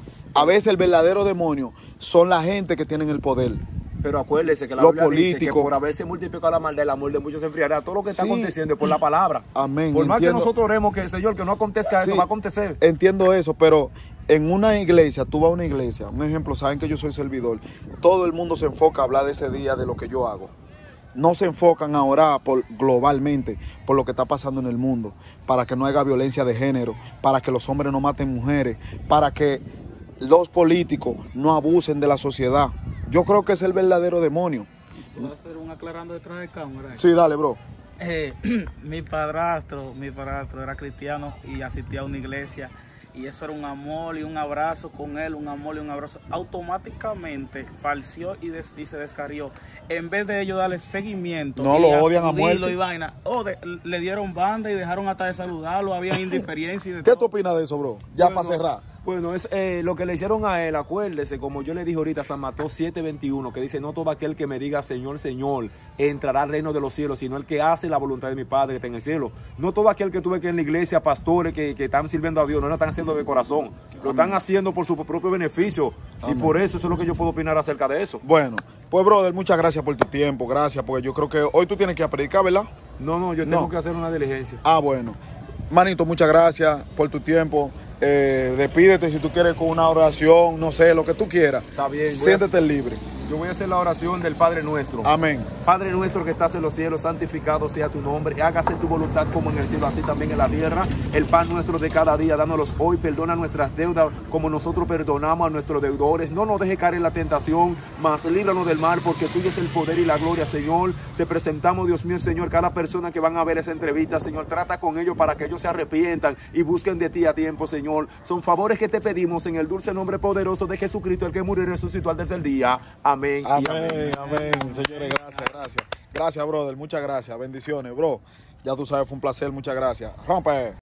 A veces el verdadero demonio son la gente que tienen el poder. Pero acuérdese que la Los Biblia dice que políticos. por haberse multiplicado la maldad, el amor de muchos se enfriará. Todo lo que está Sí. aconteciendo es por la palabra. Amén, Por más entiendo. que nosotros oremos que, Señor, que no acontezca Sí. eso, va a acontecer. Entiendo eso, pero en una iglesia, tú vas a una iglesia, un ejemplo, saben que yo soy servidor, todo el mundo se enfoca a hablar de ese día, de lo que yo hago. No se enfocan a orar por, globalmente por lo que está pasando en el mundo, para que no haya violencia de género, para que los hombres no maten mujeres, para que los políticos no abusen de la sociedad. Yo creo que es el verdadero demonio. ¿Puedo hacer un aclarando detrás de cámara? Sí, dale, bro. Eh, mi padrastro, mi padrastro era cristiano y asistía a una iglesia y eso era un amor y un abrazo con él, un amor y un abrazo. Automáticamente falseó y, des, y se descarrió. En vez de ellos darle seguimiento, No, y lo odian a acudirlo muerte. y vaina, oh, de, le dieron banda y dejaron hasta de saludarlo, había indiferencia y de ¿Qué todo. tú opinas de eso, bro? Ya Bueno, para cerrar. Bueno, es eh, lo que le hicieron a él, acuérdese, como yo le dije ahorita, San Mateo siete veintiuno, que dice, no todo aquel que me diga Señor, Señor, entrará al reino de los cielos, sino el que hace la voluntad de mi Padre que está en el cielo. No todo aquel que tuve que en la iglesia, pastores que, que están sirviendo a Dios, no lo están haciendo de corazón, lo están haciendo por su propio beneficio. Amén. Y por eso, eso es lo que yo puedo opinar acerca de eso. Bueno, pues, brother, muchas gracias por tu tiempo, gracias, porque yo creo que hoy tú tienes que ir a predicar, ¿verdad? No, no, yo tengo No. que hacer una diligencia. Ah, bueno. Manito, muchas gracias por tu tiempo. Eh, despídete si tú quieres con una oración, no sé, lo que tú quieras. Está bien, voy a- Siéntete libre. Yo voy a hacer la oración del Padre Nuestro. Amén. Padre nuestro que estás en los cielos, santificado sea tu nombre, hágase tu voluntad como en el cielo, así también en la tierra. El pan nuestro de cada día, dánoslos hoy, perdona nuestras deudas como nosotros perdonamos a nuestros deudores. No nos deje caer en la tentación, mas líbranos del mal, porque tuyo es el poder y la gloria, Señor. Te presentamos, Dios mío, Señor, cada persona que van a ver esa entrevista, Señor, trata con ellos para que ellos se arrepientan y busquen de ti a tiempo, Señor. Son favores que te pedimos en el dulce nombre poderoso de Jesucristo, el que murió y resucitó al tercer día. Amén. y Amén, amén. Señores, gracias, gracias. Gracias, brother. Muchas gracias. Bendiciones, bro. Ya tú sabes, fue un placer. Muchas gracias. Rompe.